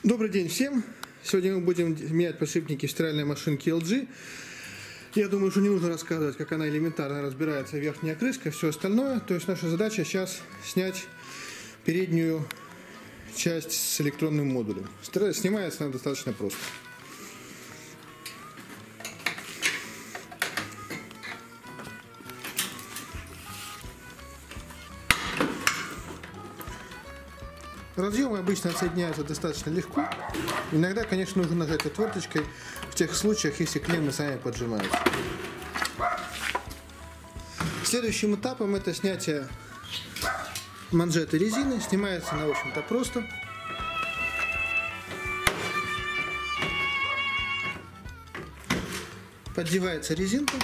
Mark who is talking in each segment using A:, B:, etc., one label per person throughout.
A: Добрый день всем! Сегодня мы будем менять подшипники в стиральной машинке LG. Я думаю, что не нужно рассказывать, как она элементарно разбирается, верхняя крышка, все остальное. То есть наша задача сейчас снять переднюю часть с электронным модулем. Снимается она достаточно просто. Разъемы обычно отсоединяются достаточно легко. Иногда, конечно, нужно нажать отверточкой в тех случаях, если клеммы сами поджимаются. Следующим этапом это снятие манжеты резины. Снимается она, в общем-то, просто. Поддевается резинка.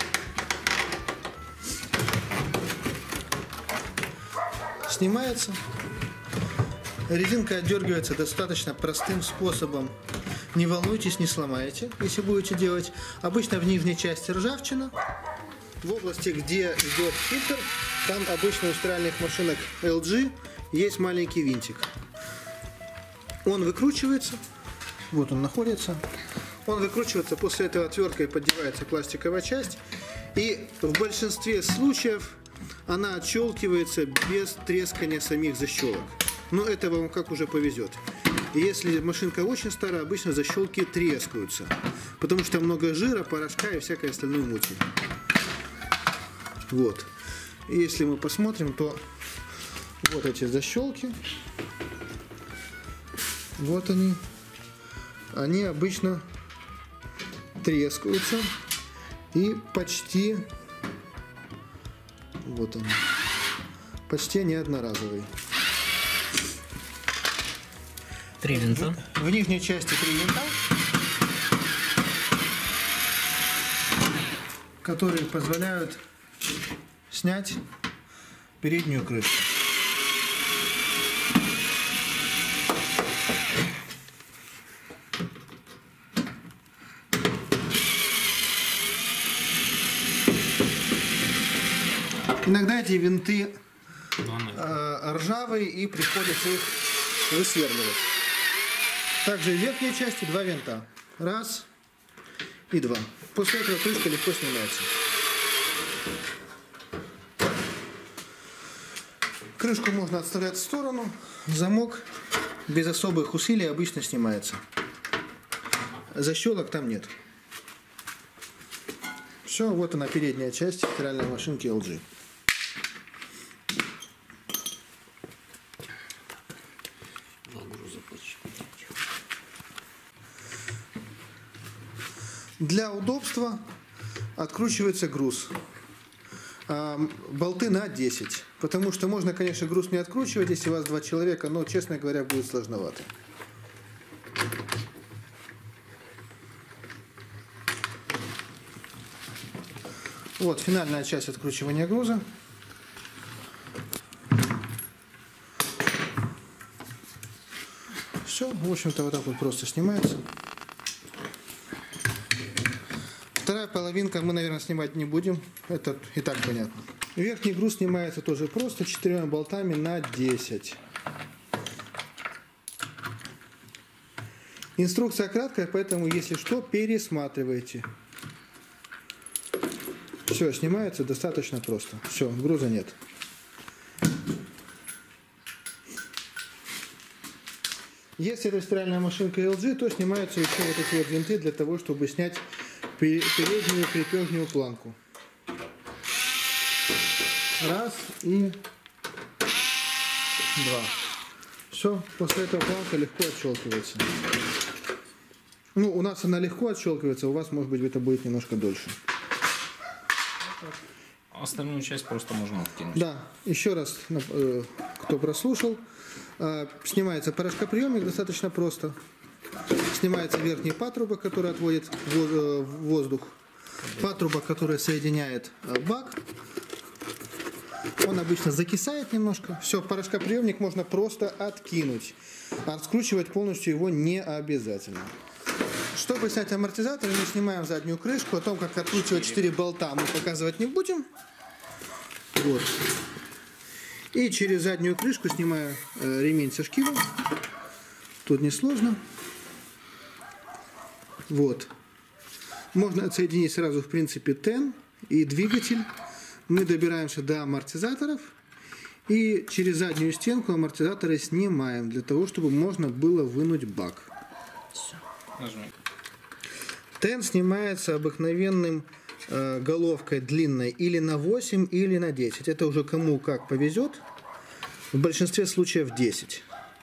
A: Снимается. Резинка отдергивается достаточно простым способом. Не волнуйтесь, не сломаете, если будете делать. Обычно в нижней части ржавчина. В области, где идет фильтр, там обычно у стиральных машинок LG есть маленький винтик. Он выкручивается. Вот он находится. Он выкручивается, после этого отверткой поддевается пластиковая часть. И в большинстве случаев она отщелкивается без трескания самих защелок. Но это вам как уже повезет. Если машинка очень старая, обычно защелки трескаются, потому что много жира, порошка и всякой остальной мути. Вот. И если мы посмотрим, то вот эти защелки. Вот они. Они обычно трескаются и почти, вот они, почти не одноразовые.
B: Три винта.
A: В нижней части 3 винта, которые позволяют снять переднюю крышку. Иногда эти винты ржавые и приходится их высверливать. Также в верхней части 2 винта. Раз и 2. После этого крышка легко снимается. Крышку можно отставлять в сторону. Замок без особых усилий обычно снимается. Защелок там нет. Все, вот она передняя часть стиральной машинки LG. Для удобства откручивается груз. Болты на 10. Потому что можно, конечно, груз не откручивать, если у вас 2 человека, но, честно говоря, будет сложновато. Вот финальная часть откручивания груза. Все, в общем-то, вот так вот просто снимается. Вторая половинка мы, наверное, снимать не будем. Это и так понятно. Верхний груз снимается тоже просто 4 болтами на 10. Инструкция краткая, поэтому, если что, пересматривайте. Все, снимается достаточно просто. Все, груза нет. Если это стиральная машинка LG, то снимаются еще вот эти вот винты для того, чтобы снять переднюю крепежную планку. Раз и 2. Все, после этого планка легко отщелкивается. Ну, у нас она легко отщелкивается, у вас, может быть, это будет немножко дольше.
B: Остальную часть просто можно откинуть.
A: Да, еще раз, кто прослушал, снимается порошкоприемник достаточно просто. Снимается верхний патрубок, который отводит воздух. Патрубок, который соединяет бак. Он обычно закисает немножко. Все, порошкоприемник можно просто откинуть. А раскручивать полностью его не обязательно. Чтобы снять амортизатор, мы снимаем заднюю крышку. О том, как откручивать 4 болта, мы показывать не будем. Вот. И через заднюю крышку снимаю ремень со шкивом. Тут несложно. Вот. Можно отсоединить сразу, в принципе, тен и двигатель. Мы добираемся до амортизаторов. И через заднюю стенку амортизаторы снимаем, для того, чтобы можно было вынуть бак.
B: Все. Нажми.
A: Тен снимается обыкновенным головкой длинной или на 8, или на 10. Это уже кому как повезет. В большинстве случаев 10.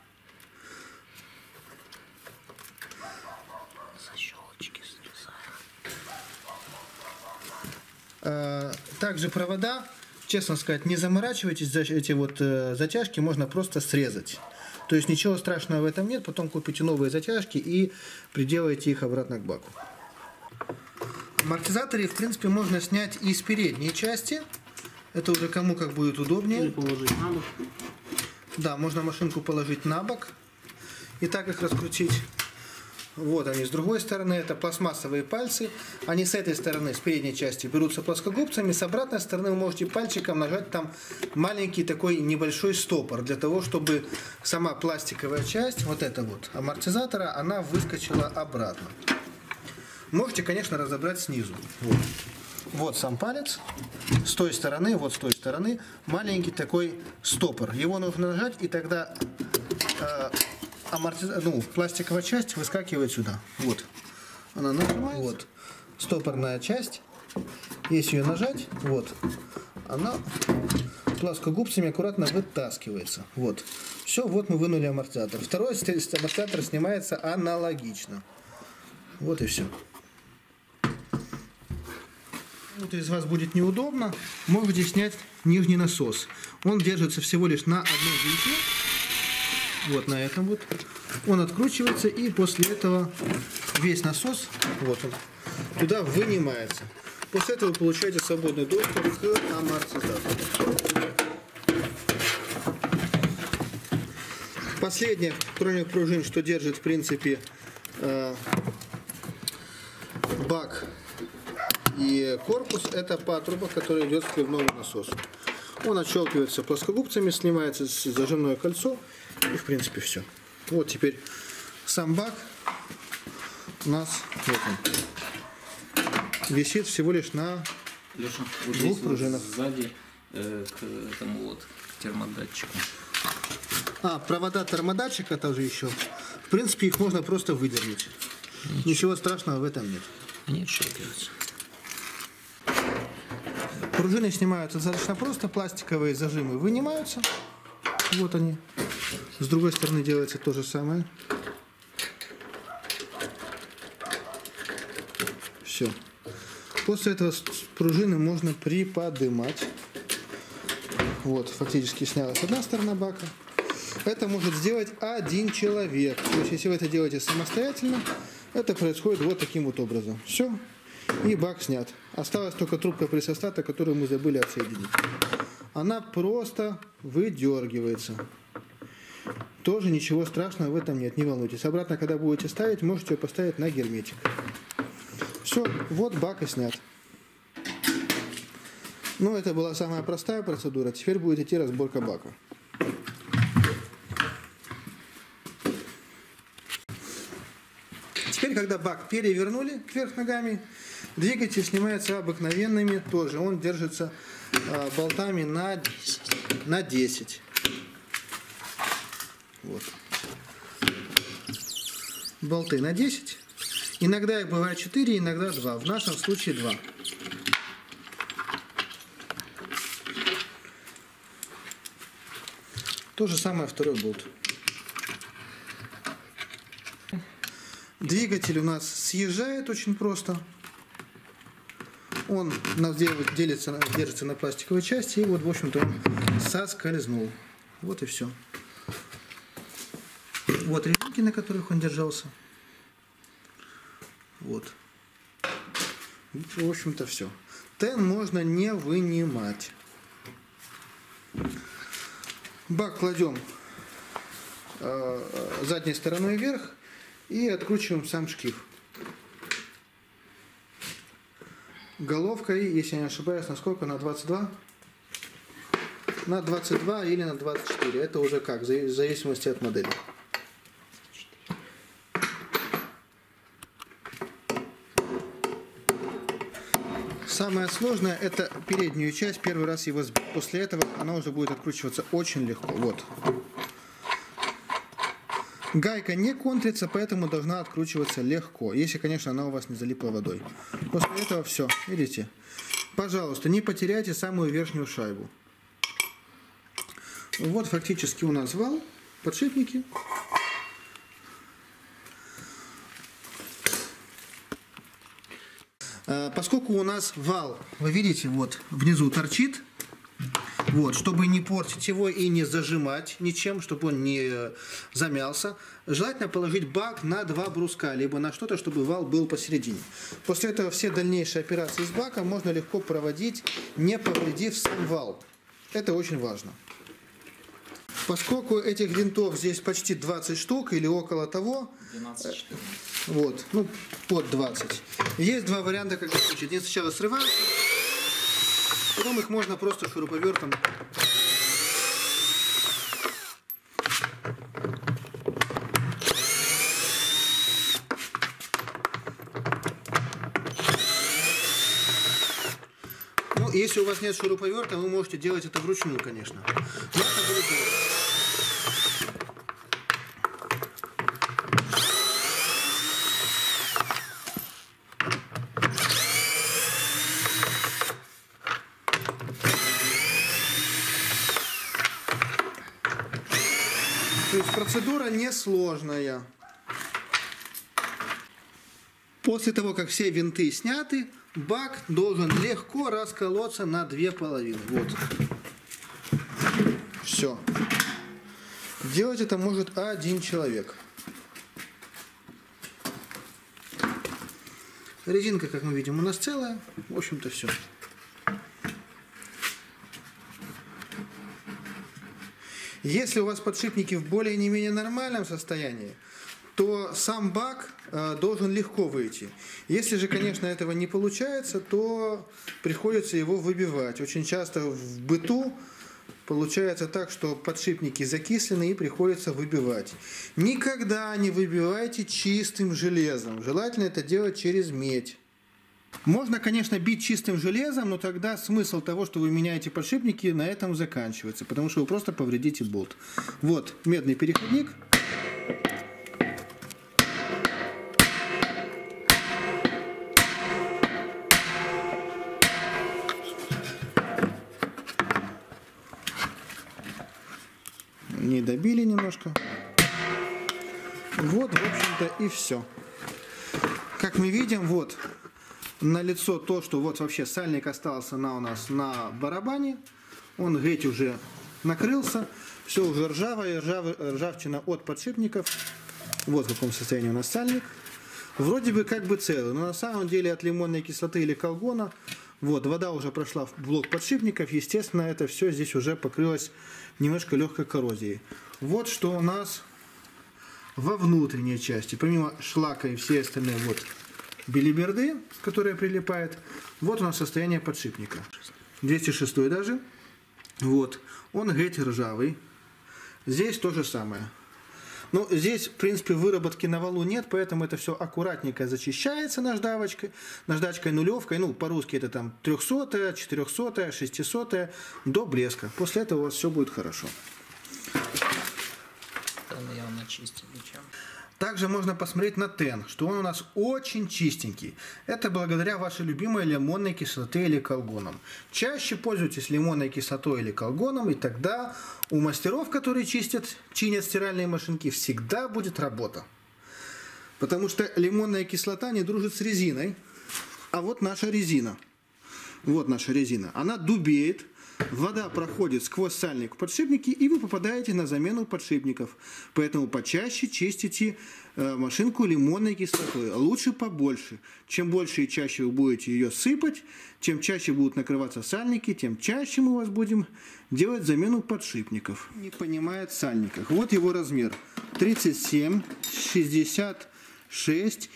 A: Также провода, честно сказать, не заморачивайтесь за эти вот затяжки, можно просто срезать. То есть ничего страшного в этом нет, потом купите новые затяжки и приделаете их обратно к баку. Амортизаторы, в принципе, можно снять и с передней части. Это уже кому как будет удобнее.
C: Или положить на бок.
A: Да, можно машинку положить на бок и так их раскрутить. Вот они, с другой стороны, это пластмассовые пальцы. Они с этой стороны, с передней части, берутся плоскогубцами. С обратной стороны вы можете пальчиком нажать там маленький такой небольшой стопор, для того, чтобы сама пластиковая часть, вот эта вот, амортизатора, она выскочила обратно. Можете, конечно, разобрать снизу. Вот. Вот сам палец. С той стороны, вот с той стороны, маленький такой стопор. Его нужно нажать, и тогда... пластиковая часть выскакивает сюда. Вот. Она нажимается. Вот. Стопорная часть. Если ее нажать, вот. Она плоскогубцами аккуратно вытаскивается. Вот. Все, вот мы вынули амортизатор. Второй амортизатор снимается аналогично. Вот и все. Вот из вас будет неудобно, можете снять нижний насос. Он держится всего лишь на одном винте. Вот на этом вот. Он откручивается, и после этого весь насос, вот он, туда вынимается. После этого вы получаете свободный доступ к амортизатору. Последнее, кроме пружин, что держит, в принципе, бак и корпус, это патрубок, который идет к сливному насосу. Он отщелкивается плоскогубцами, снимается зажимное кольцо, и в принципе все. Вот теперь сам бак у нас вот он, висит всего лишь на
B: Леша, вот
A: двух
B: здесь
A: пружинах.
B: Вот сзади к этому вот к термодатчику.
A: Провода термодатчика тоже еще. В принципе, их можно просто выдернуть. Ничего страшного в этом нет.
B: Они отщелкиваются.
A: Пружины снимаются достаточно просто, пластиковые зажимы вынимаются. Вот они. С другой стороны делается то же самое. Все. После этого пружины можно приподнимать. Вот, фактически снялась одна сторона бака. Это может сделать один человек. То есть, если вы это делаете самостоятельно, это происходит вот таким вот образом. Все. И бак снят. Осталась только трубка прессостата, которую мы забыли отсоединить. Она просто выдергивается. Тоже ничего страшного в этом нет, не волнуйтесь. Обратно, когда будете ставить, можете ее поставить на герметик. Все, вот бак и снят. Ну, это была самая простая процедура. Теперь будет идти разборка бака. Теперь, когда бак перевернули кверх ногами, двигатель снимается обыкновенными тоже. Он держится болтами на 10. Вот. Болты на 10. Иногда их бывает 4, иногда 2. В нашем случае 2. То же самое второй болт. Двигатель у нас съезжает очень просто. Он держится на пластиковой части, и вот, в общем-то, он соскользнул. Вот и все. Вот резинки, на которых он держался. Вот. В общем-то, все. Тен можно не вынимать. Бак кладем задней стороной вверх и откручиваем сам шкив. Головкой, если я не ошибаюсь, на сколько? На 22? На 22 или на 24. Это уже как, в зависимости от модели. Самое сложное — это переднюю часть, первый раз его сбить. После этого она уже будет откручиваться очень легко. Вот. Гайка не контрится, поэтому должна откручиваться легко, если, конечно, она у вас не залипла водой. После этого все, видите? Пожалуйста, не потеряйте самую верхнюю шайбу. Вот фактически у нас вал, подшипники. Поскольку у нас вал, вы видите, вот внизу торчит, вот, чтобы не портить его и не зажимать ничем, чтобы он не замялся, желательно положить бак на 2 бруска, либо на что-то, чтобы вал был посередине. После этого все дальнейшие операции с баком можно легко проводить, не повредив сам вал. Это очень важно. Поскольку этих винтов здесь почти 20 штук или около того,
B: 12-14.
A: вот, ну, под 20. Есть 2 варианта, как это случится. Один сначала срывают, потом их можно просто шуруповертом. Ну, если у вас нет шуруповерта, вы можете делать это вручную, конечно. Но это будет долго. То есть процедура несложная. После того, как все винты сняты, бак должен легко расколоться на 2 половины. Вот. Все. Делать это может 1 человек. Резинка, как мы видим, у нас целая. В общем-то, все. Если у вас подшипники в более не менее нормальном состоянии, то сам бак должен легко выйти. Если же, конечно, этого не получается, то приходится его выбивать. Очень часто в быту получается так, что подшипники закислены и приходится выбивать. Никогда не выбивайте чистым железом. Желательно это делать через медь. Можно, конечно, бить чистым железом, но тогда смысл того, что вы меняете подшипники, на этом заканчивается, потому что вы просто повредите болт. Вот медный переходник. Не добили немножко. Вот, в общем-то, и все. Как мы видим, вот налицо то, что вот вообще сальник остался у нас на барабане. Он геть уже накрылся. Все уже ржавое, ржавчина от подшипников. Вот в каком состоянии у нас сальник. Вроде бы как бы целый, но на самом деле от лимонной кислоты или колгона вот вода уже прошла в блок подшипников. Естественно, это все здесь уже покрылось немножко легкой коррозией. Вот что у нас во внутренней части. Помимо шлака и все остальные вот билиберды, которая прилипает. Вот у нас состояние подшипника. 206 даже. Вот. Он геть ржавый. Здесь то же самое. Но здесь, в принципе, выработки на валу нет, поэтому это все аккуратненько зачищается наждачкой, нулевкой. Ну, по-русски это там 300, 400, 600 до блеска. После этого у вас все будет хорошо.
B: Явно чистили чем.
A: Также можно посмотреть на тен, что он у нас очень чистенький. Это благодаря вашей любимой лимонной кислоте или колгоном. Чаще пользуйтесь лимонной кислотой или колгоном, и тогда у мастеров, которые чинят стиральные машинки, всегда будет работа. Потому что лимонная кислота не дружит с резиной. А вот наша резина. Вот наша резина. Она дубеет. Вода проходит сквозь сальник в подшипники, и вы попадаете на замену подшипников. Поэтому почаще чистите машинку лимонной кислотой. Лучше побольше. Чем больше и чаще вы будете ее сыпать, тем чаще будут накрываться сальники, тем чаще мы у вас будем делать замену подшипников. Не понимает в сальниках. Вот его размер. 37, 66,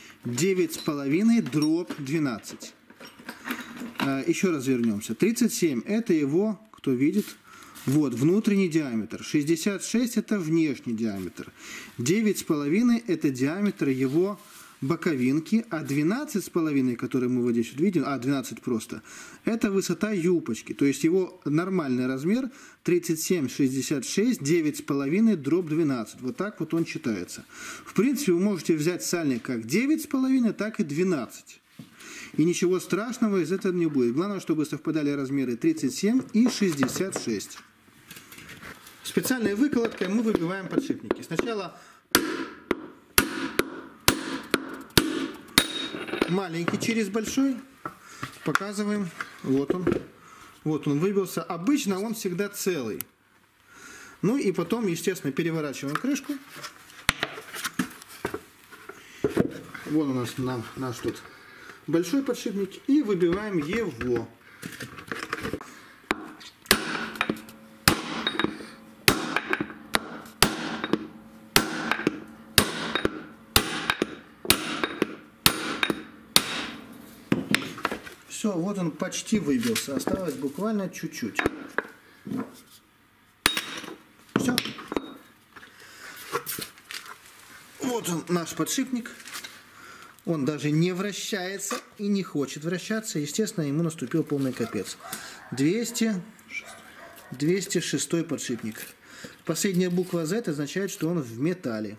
A: 9,5/12. Еще раз вернемся. 37 это его, кто видит, вот внутренний диаметр. 66 это внешний диаметр. 9,5 это диаметр его боковинки, а 12,5, которые мы вот здесь вот видим, 12 просто, это высота юбочки. То есть его нормальный размер 37,66, 9,5 дробь 12. Вот так вот он читается. В принципе, вы можете взять сальник как 9,5, так и 12. И ничего страшного из этого не будет. Главное, чтобы совпадали размеры 37 и 66. Специальной выколоткой мы выбиваем подшипники. Сначала маленький через большой. Показываем. Вот он. Вот он выбился. Обычно он всегда целый. Ну и потом, естественно, переворачиваем крышку. Вот у нас наш тут большой подшипник. И выбиваем его. Все, вот он почти выбился. Осталось буквально чуть-чуть. Все. Вот он, наш подшипник. Он даже не вращается и не хочет вращаться. Естественно, ему наступил полный капец. 206 подшипник. Последняя буква Z означает, что он в металле.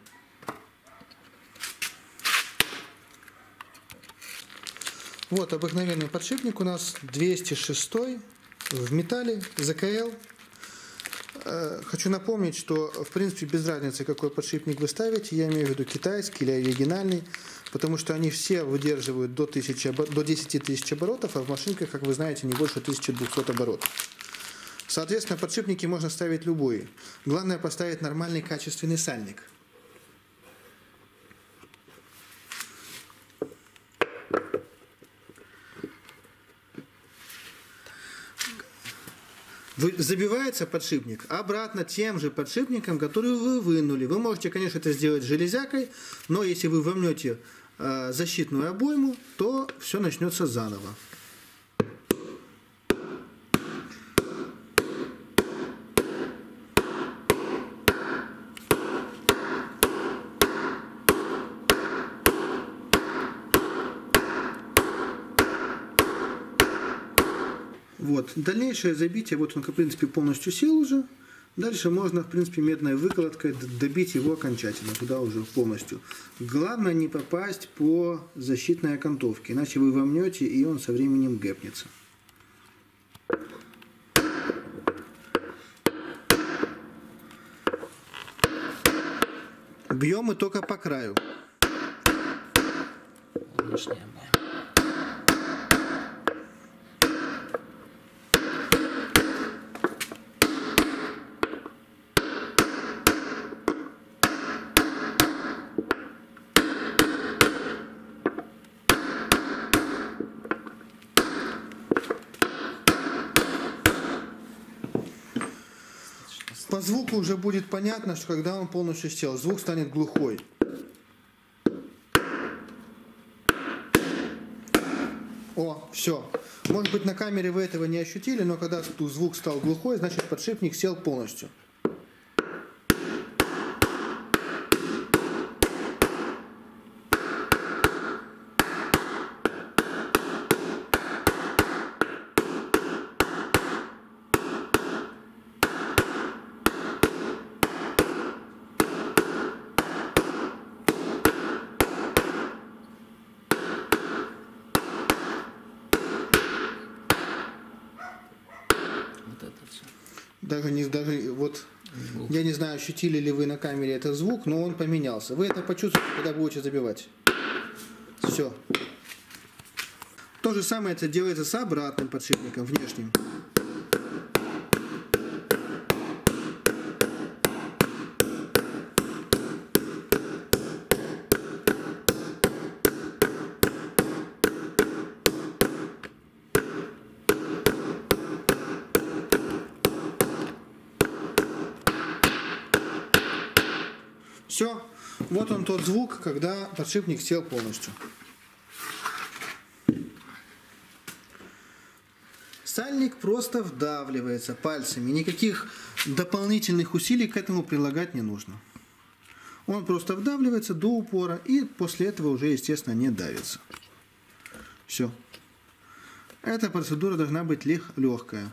A: Вот обыкновенный подшипник у нас 206 в металле, ЗКЛ. Хочу напомнить, что в принципе без разницы, какой подшипник вы ставите, я имею в виду китайский или оригинальный, потому что они все выдерживают до 10 тысяч оборотов, а в машинках, как вы знаете, не больше 1200 оборотов. Соответственно, подшипники можно ставить любые. Главное поставить нормальный качественный сальник. Забивается подшипник обратно тем же подшипником, который вы вынули. Вы можете, конечно, это сделать железякой, но если вы вомнете защитную обойму, то все начнется заново. Вот. Дальнейшее забитие, вот он, в принципе, полностью сел уже. Дальше можно, в принципе, медной выколоткой добить его окончательно, туда уже полностью. Главное не попасть по защитной окантовке, иначе вы вомнете, и он со временем гэпнется. Бьем мы только по краю. По звуку уже будет понятно, что когда он полностью сел, звук станет глухой. О, все. Может быть, на камере вы этого не ощутили, но когда звук стал глухой, значит подшипник сел полностью. Вот, я не знаю, ощутили ли вы на камере этот звук, но он поменялся. Вы это почувствуете, когда будете забивать. Все. То же самое это делается с обратным подшипником, внешним. Все, вот он тот звук, когда подшипник сел полностью. Сальник просто вдавливается пальцами, никаких дополнительных усилий к этому прилагать не нужно. Он просто вдавливается до упора и после этого уже, естественно, не давится. Все. Эта процедура должна быть легкая.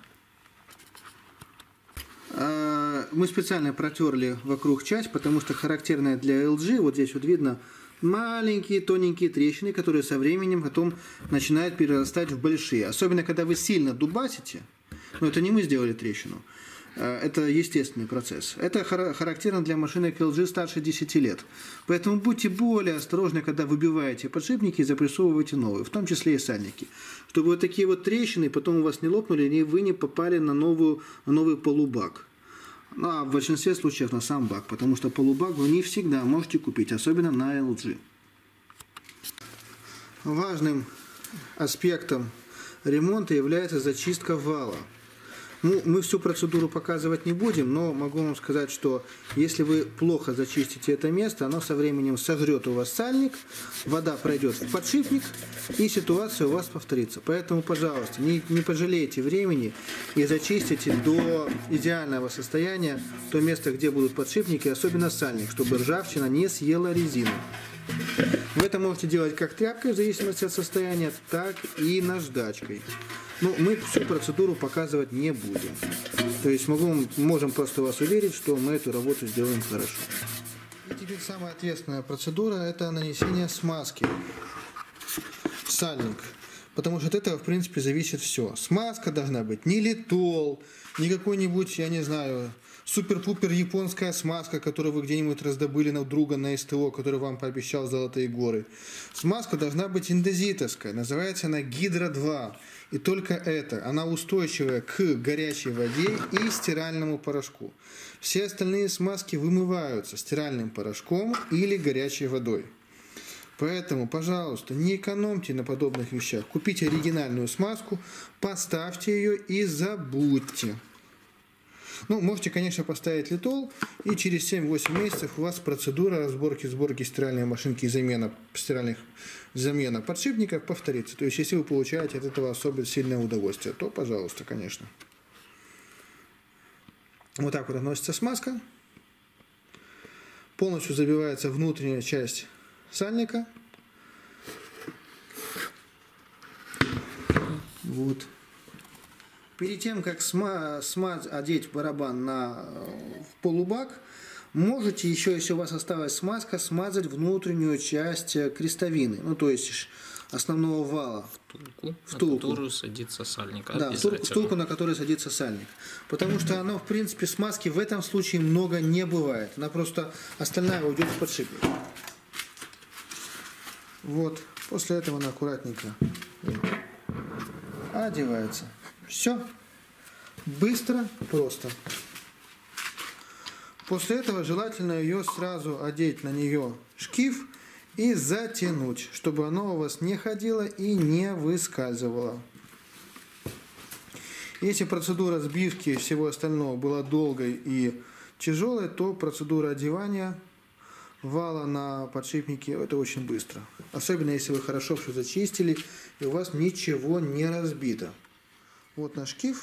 A: Мы специально протерли вокруг часть, потому что характерная для LG, вот здесь вот видно маленькие тоненькие трещины, которые со временем потом начинают перерастать в большие. Особенно, когда вы сильно дубасите, но это не мы сделали трещину, это естественный процесс. Это характерно для машинок LG старше 10 лет. Поэтому будьте более осторожны, когда выбиваете подшипники и запрессовываете новые, в том числе и сальники. Чтобы вот такие вот трещины потом у вас не лопнули, и вы не попали на новый полубак. Ну, а в большинстве случаев на сам бак, потому что полубак вы не всегда можете купить, особенно на LG. Важным аспектом ремонта является зачистка вала. Ну, мы всю процедуру показывать не будем, но могу вам сказать, что если вы плохо зачистите это место, оно со временем сожрет у вас сальник, вода пройдет в подшипник, и ситуация у вас повторится. Поэтому, пожалуйста, не пожалейте времени и зачистите до идеального состояния то место, где будут подшипники, особенно сальник, чтобы ржавчина не съела резину. Вы это можете делать как тряпкой, в зависимости от состояния, так и наждачкой. Но мы всю процедуру показывать не будем. То есть можем просто вас уверить, что мы эту работу сделаем хорошо. И теперь самая ответственная процедура – это нанесение смазки в сальник. Потому что от этого, в принципе, зависит все. Смазка должна быть не литол, не какой-нибудь, я не знаю, супер-пупер японская смазка, которую вы где-нибудь раздобыли на друга на СТО, который вам пообещал золотые горы. Смазка должна быть индезитовская, называется она Гидро-2. И только это, она устойчивая к горячей воде и стиральному порошку. Все остальные смазки вымываются стиральным порошком или горячей водой. Поэтому, пожалуйста, не экономьте на подобных вещах. Купите оригинальную смазку, поставьте ее и забудьте. Ну, можете, конечно, поставить литол, и через 7-8 месяцев у вас процедура разборки-сборки стиральной машинки и замена подшипников повторится. То есть, если вы получаете от этого особо сильное удовольствие, то, пожалуйста, конечно. Вот так вот относится смазка. Полностью забивается внутренняя часть сальника. Вот. Перед тем, как одеть барабан в полубак, можете еще, если у вас осталась смазка, смазать внутреннюю часть крестовины, ну то есть основного вала.
B: Втулку, на которую садится сальник.
A: Да, втулку, на которую садится сальник. Потому что оно, в принципе, смазки в этом случае много не бывает. Она просто остальная уйдет в подшипник. Вот. После этого она аккуратненько одевается. Все. Быстро, просто. После этого желательно ее сразу одеть на нее шкив и затянуть, чтобы оно у вас не ходило и не выскальзывало. Если процедура сбивки и всего остального была долгой и тяжелой, то процедура одевания вала на подшипники это очень быстро. Особенно если вы хорошо все зачистили и у вас ничего не разбито. Вот наш шкив.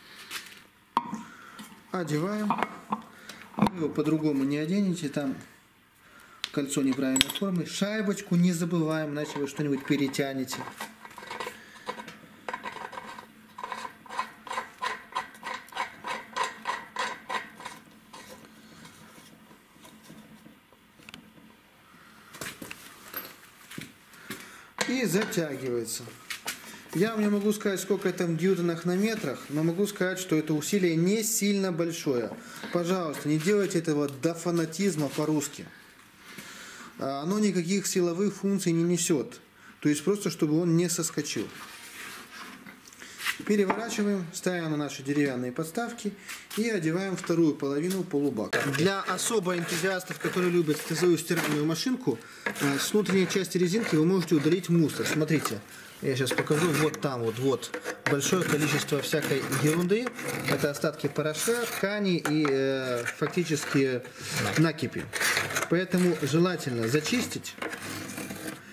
A: Одеваем. Вы его по-другому не оденете, там кольцо неправильной формы. Шайбочку не забываем, иначе вы что-нибудь перетянете. И затягивается. Я вам не могу сказать, сколько это в ньютонах на метрах, но могу сказать, что это усилие не сильно большое. Пожалуйста, не делайте этого до фанатизма по-русски. Оно никаких силовых функций не несет. То есть просто, чтобы он не соскочил. Переворачиваем, ставим на наши деревянные подставки и одеваем вторую половину полубака. Для особо энтузиастов, которые любят свою стиральную машинку, с внутренней части резинки вы можете удалить мусор. Смотрите, я сейчас покажу. Вот там вот большое количество всякой ерунды. Это остатки порошка, ткани и фактически накипи. Поэтому желательно зачистить.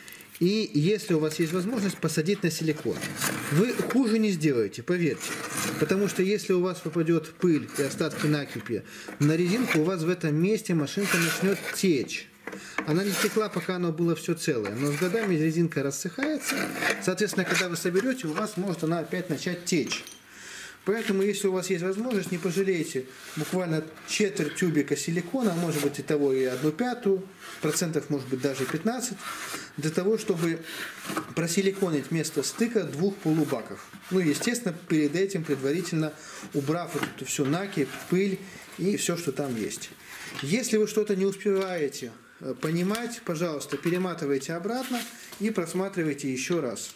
A: И если у вас есть возможность, посадить на силикон. Вы хуже не сделаете, поверьте. Потому что если у вас попадет пыль и остатки накипи на резинку, у вас в этом месте машинка начнет течь. Она не текла, пока оно было все целое. Но с годами резинка рассыхается. Соответственно, когда вы соберете, у вас может она опять начать течь. Поэтому, если у вас есть возможность, не пожалейте буквально четверть тюбика силикона, а может быть и того и 1/5, процентов может быть даже 15, для того, чтобы просиликонить место стыка двух полубаков. Ну, естественно, перед этим предварительно убрав вот эту всю накипь, пыль и все, что там есть. Если вы что-то не успеваете понимать, пожалуйста, перематывайте обратно и просматривайте еще раз.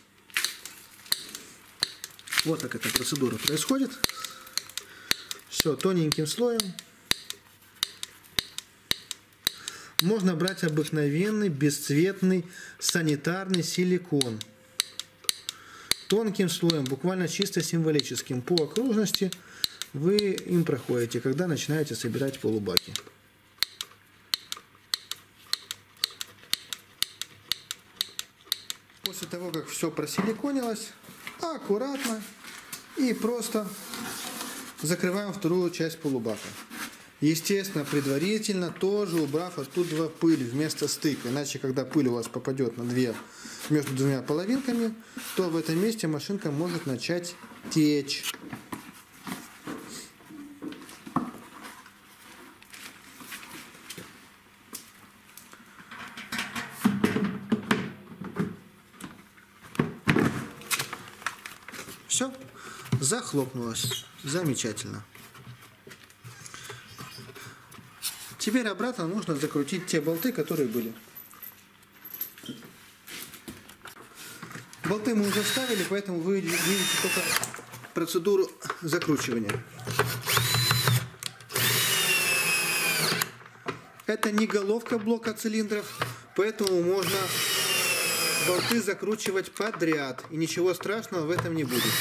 A: Вот так эта процедура происходит. Все тоненьким слоем. Можно брать обыкновенный, бесцветный, санитарный силикон. Тонким слоем, буквально чисто символическим, по окружности вы им проходите, когда начинаете собирать полубаки. После того, как все просиликонилось, аккуратно и просто закрываем вторую часть полубака. Естественно, предварительно тоже убрав оттуда пыль вместо стыка. Иначе, когда пыль у вас попадет между двумя половинками, то в этом месте машинка может начать течь. Все, захлопнулось. Замечательно. Теперь обратно нужно закрутить те болты, которые были. Болты мы уже вставили, поэтому вы видите только процедуру закручивания. Это не головка блока цилиндров, поэтому можно болты закручивать подряд, и ничего страшного в этом не будет.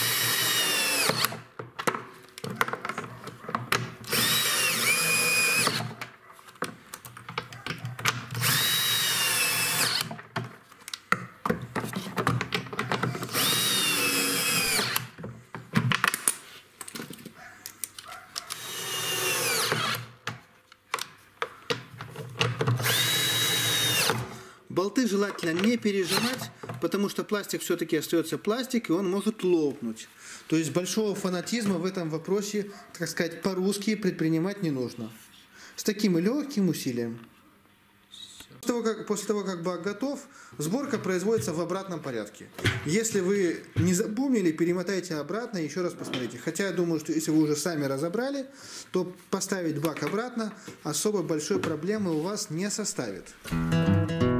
A: Болты желательно не пережимать, потому что пластик все-таки остается пластик, и он может лопнуть. То есть большого фанатизма в этом вопросе, так сказать, по-русски предпринимать не нужно. С таким легким усилием. После того, как бак готов, сборка производится в обратном порядке. Если вы не запомнили, перемотайте обратно и еще раз посмотрите. Хотя я думаю, что если вы уже сами разобрали, то поставить бак обратно особо большой проблемы у вас не составит.